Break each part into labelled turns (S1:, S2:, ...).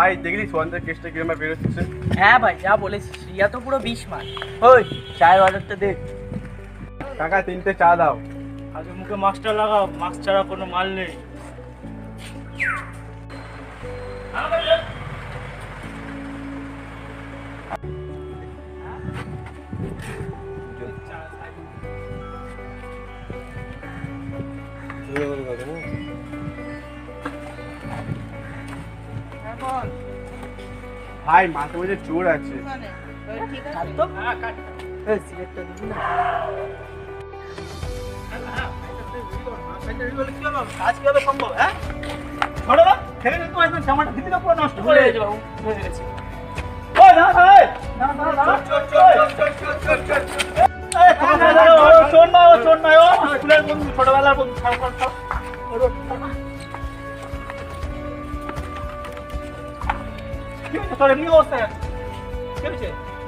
S1: ভাই দেখলি সোহানদের কেসটা কিরকম বেরোচ্ছে?
S2: হ্যাঁ ভাই যা বলেছিস, রিয়া তো পুরো 20 মাস। ওই চায়ের অর্ডারটা দে।
S1: কাকা 3টে চা দাও।
S2: আগে মুখে মাস্কটা লাগাও, মাস্ক ছাড়া কোনো মাল নেই।
S1: ভাই মাথা মধ্যে চোর আছে।
S2: ছোটবেলার বন্ধু তোর এমনি অবস্থা কি হয়েছে?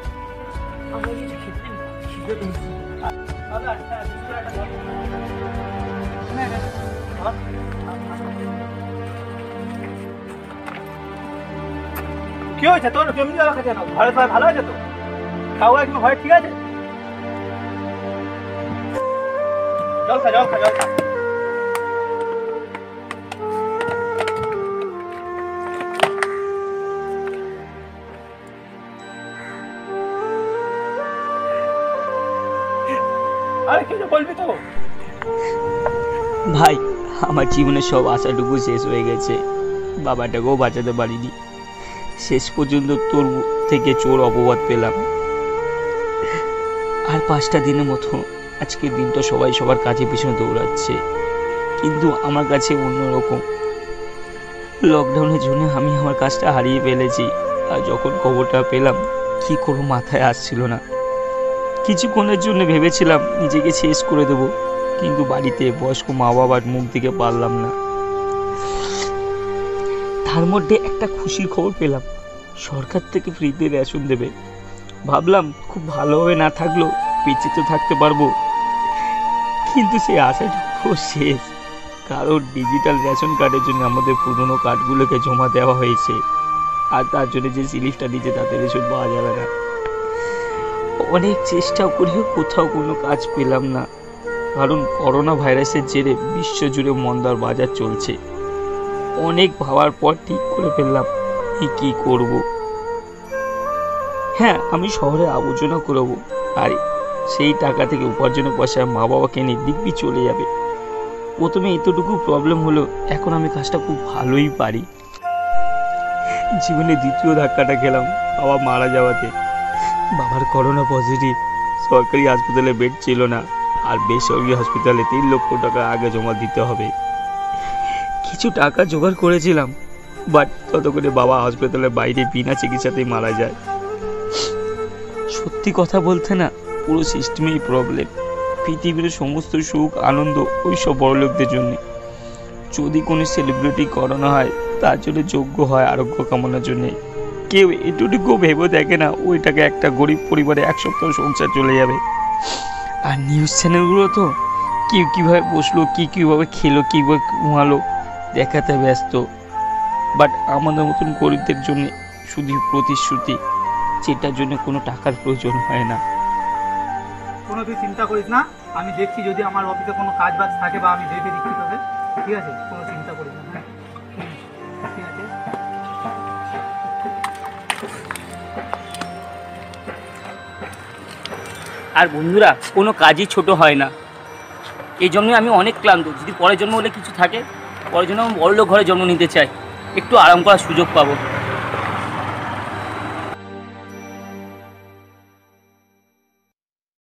S2: কি হয়েছে তোর? এমনি আমাকে জানো ঘরে সবাই ভালো আছে তো? খাওয়া একদম ঘরে ঠিক আছে? জল খা জল খা জল খা।
S3: ভাই আমার জীবনের সব আশাটুকু শেষ হয়ে গেছে, বাবাটাকেও বাঁচাতে পারিনি, শেষ পর্যন্ত তোর থেকে চোর অপবাদ পেলাম। আর 5টা দিনের মতো আজকের দিনটা সবাই সবার কাজে পিছনে দৌড়াচ্ছে, কিন্তু আমার কাছে অন্যরকম। লকডাউনের জন্য আমি আমার কাজটা হারিয়ে ফেলেছি, আর যখন খবরটা পেলাম কি করবো মাথায় আসছিল না। কিছুক্ষণের জন্য ভেবেছিলাম নিজেকে শেষ করে দেবো, কিন্তু বাড়িতে বয়স্ক মা বাবার মুখ দিকে পারলাম না। তার মধ্যে একটা খুশির খবর পেলাম, সরকার থেকে ফ্রিতে রেশন দেবে। ভাবলাম খুব ভালোভাবে না থাকলেও বেঁচে তো থাকতে পারবো, কিন্তু সেই আশাটুকু শেষ। কারণ ডিজিটাল রেশন কার্ডের জন্য আমাদের পুরনো কার্ডগুলোকে জমা দেওয়া হয়েছে, আর তার জন্য যে স্লিপটা দিচ্ছে তাতে রেশন পাওয়া যাবে না। অনেক চেষ্টা করেও কোথাও কোনো কাজ পেলাম না, কারণ করোনা ভাইরাসের জেরে বিশ্বজুড়ে মন্দার বাজার চলছে। অনেক ভাবার পর ঠিক করে ফেললাম কি করব। হ্যাঁ, আমি শহরে আবর্জনা করবো, আর সেই টাকা থেকে উপার্জনের পয়সা মা বাবাকে নিয়ে দিব্যি চলে যাবে। প্রথমে এতটুকু প্রবলেম হলো, এখন আমি কাজটা খুব ভালোই পারি। জীবনে দ্বিতীয় ধাক্কাটা খেলাম বাবা মারা যাওয়াতে। বাবার করোনা পজিটিভ, সরকারি হাসপাতালে বেড ছিল না, আর বেসরকারি হসপিটালে 3 লক্ষ টাকা আগে জমা দিতে হবে। কিছু টাকা জোগাড় করেছিলাম, বাট ততক্ষণে বাবা হসপিটালের বাইরে বিনা চিকিৎসাতেই মারা যায়। সত্যি কথা বলতে না, পুরো সিস্টেমেই প্রবলেম। পৃথিবীর সমস্ত সুখ আনন্দ ওই সব বড়লোকদের জন্য। যদি কোনো সেলিব্রিটি করোনা হয়, তার জন্য যোগ্য হয় আরোগ্য কামনার জন্যে। কেউ এটুকু ভেবে দেখে না ওইটাকে একটা গরিব পরিবারে 1 সপ্তাহ সংসার চলে যাবে। আর নিউজ চ্যানেলগুলো তো কেউ কীভাবে বসলো, কীভাবে খেলো, কীভাবে ঘুমালো দেখাতে ব্যস্ত। বাট আমাদের মতন গরিবদের জন্য শুধু প্রতিশ্রুতি, যেটার জন্য কোনো টাকার প্রয়োজন হয় না।
S2: কোনো তুই চিন্তা করিস না, আমি দেখছি যদি আমার অফিসে কোনো কাজ বাজ থাকে বা আমি দেখে দিচ্ছি তোকে, ঠিক আছে? কোনো চিন্তা করিস না। হ্যাঁ ঠিক আছে।
S3: আর বন্ধুরা, কোনো কাজই ছোট হয় না, এই জন্যই আমি অনেক ক্লান্ত। যদি পরের জন্ম হলে কিছু থাকে, পরের জন্য আমি বড়লোক ঘরে জন্ম নিতে চাই, একটু আরাম করার সুযোগ পাবো।